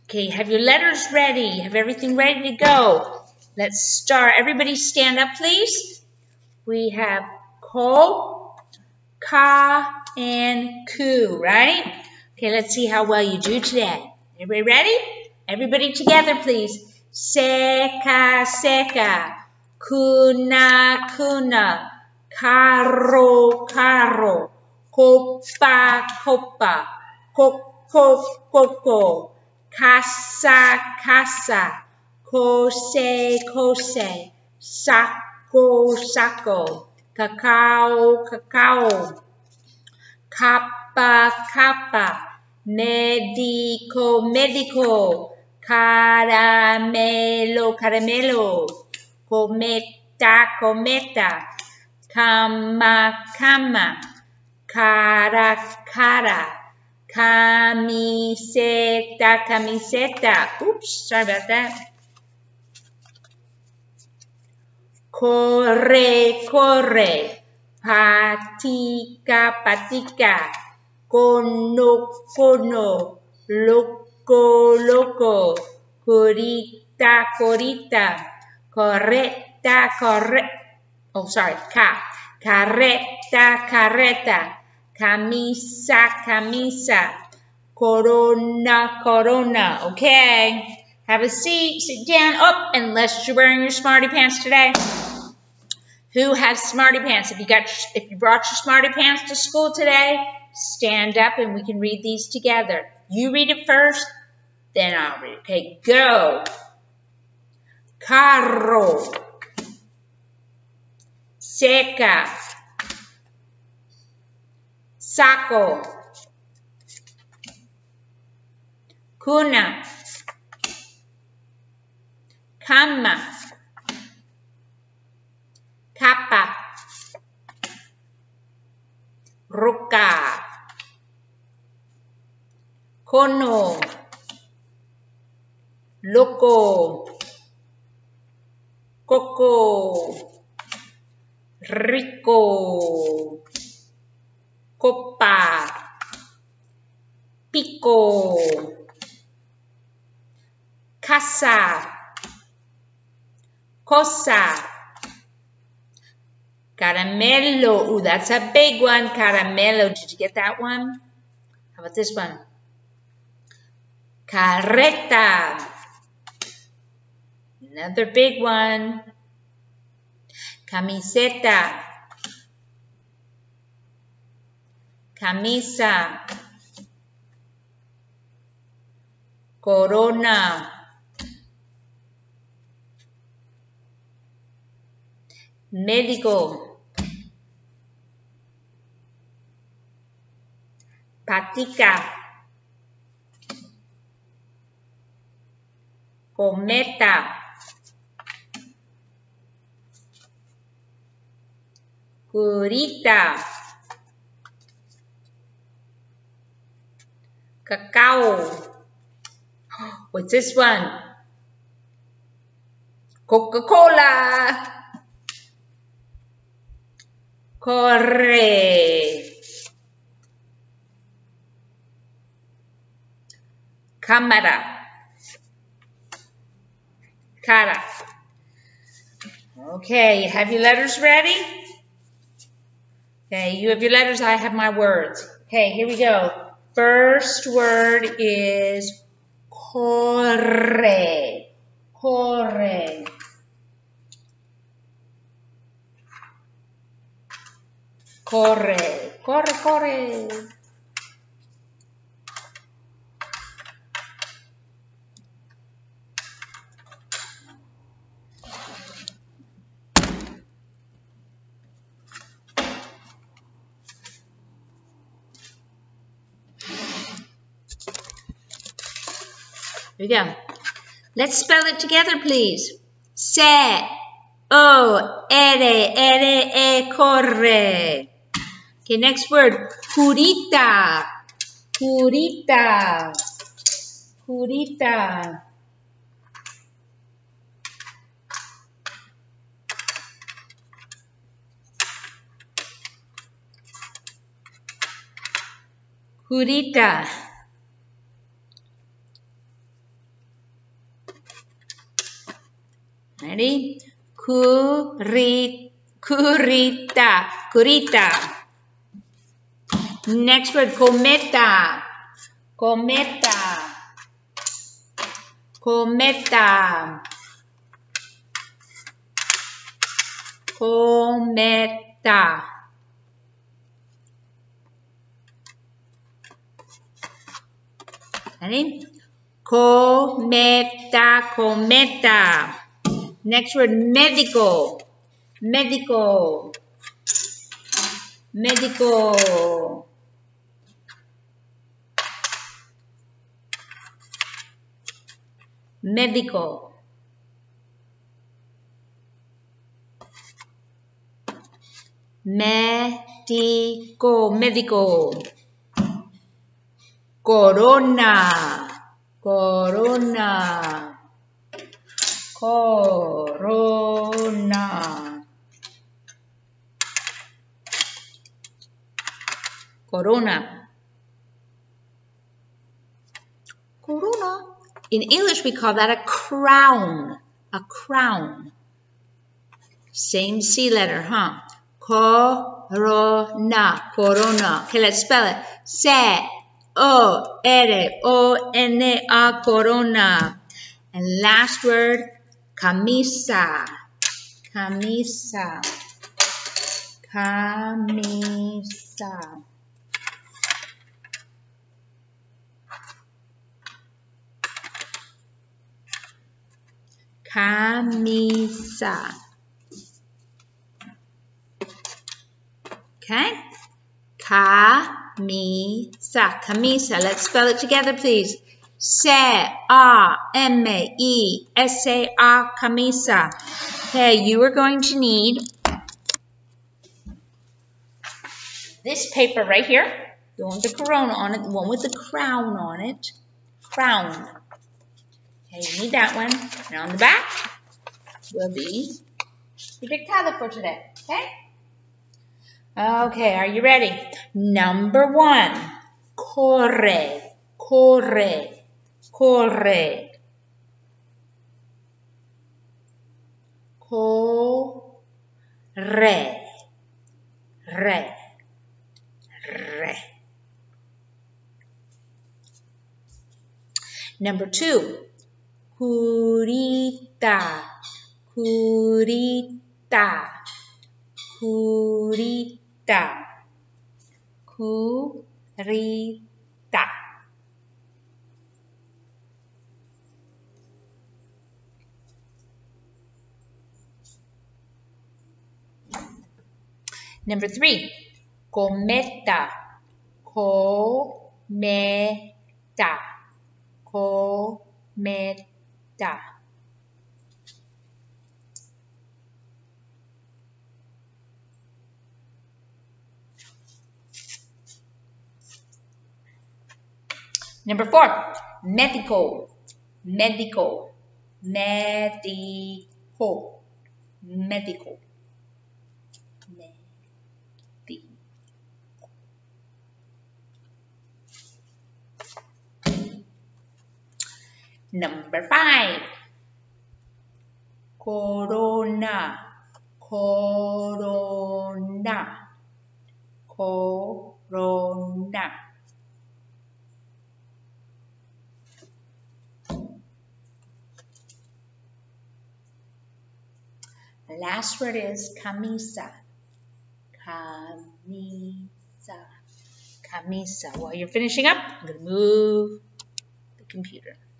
Okay, have your letters ready? Have everything ready to go? Let's start. Everybody stand up, please. We have ko, ka, and ku, right? Okay, let's see how well you do today. Everybody ready? Everybody together, please. Seka, seka. Kuna, kuna. Karo, karo. Copa, copa. Coco, coco. Casa, casa. Cose, cose. Saco, saco. Cacao, cacao. Kappa, kappa. Medico, medico. Caramelo, caramelo. Cometa, cometa. Cama, cama. Cara, cara. Camiseta, camiseta. Oops, sorry about that. Corre, corre. Patica, patica. Cono, cono. Loco, loco. Corita, corita. Correcta, correcta. Oh, sorry, carreta, carreta. Camisa, camisa. Corona, corona. Okay. Have a seat, sit down. Oh, unless you're wearing your smarty pants today. Who has smarty pants? If you brought your smarty pants to school today, stand up and we can read these together. You read it first, then I'll read it. Okay, go. Carro. Seca. Saco. Cuna. Cama. Capa. Roca. Cono. Loco. Coco. Rico. Copa. Pico. Casa. Cosa. Caramello. Ooh, that's a big one. Caramello. Did you get that one? How about this one? Carreta. Another big one. Camiseta. Camisa. Corona. Médico. Patica. Cometa. Curita. Cacao. What's this one? Coca-Cola. Corre. Cámara. Cara. Okay, have your letters ready? Okay, you have your letters, I have my words. Okay, here we go. First word is corre. Corre. Corre. Corre, corre. Here we go. Let's spell it together, please. Se, o, ere, corre. Okay, next word. Curita. Curita. Curita. Curita. Ready? Curita. Curita. Next word, cometa. Cometa. Cometa. Cometa. Ready? Cometa, cometa. Next word, medical. Medical. Medical. Medical. Medical. Medical. Corona. Corona. Corona. Corona. Corona. In English, we call that a crown. A crown. Same C letter, huh? Corona. Corona. Okay, let's spell it. C-O-R-O-N-A. Corona. And last word, camisa. Camisa. Camisa. Camisa. Okay? Camisa. Camisa. Let's spell it together, please. C-A-M-E-S-A-R. Camisa. Okay, you are going to need this paper right here. The one with the corona on it. The one with the crown on it. Crown. Okay, you need that one. And on the back will be your dictado for today. Okay? Okay, are you ready? Number 1. Corre. Corre. Corre. Corre. Re. Re. Number 2. Curita. Curita. Curita. Curita. Number 3. Cometa. Cometa. Cometa. Number 4. Medical. Medical. Medical. Medical. Number 5. Corona. Corona. Corona. The last word is camisa. Camisa. Camisa. While you're finishing up, I'm going to move the computer.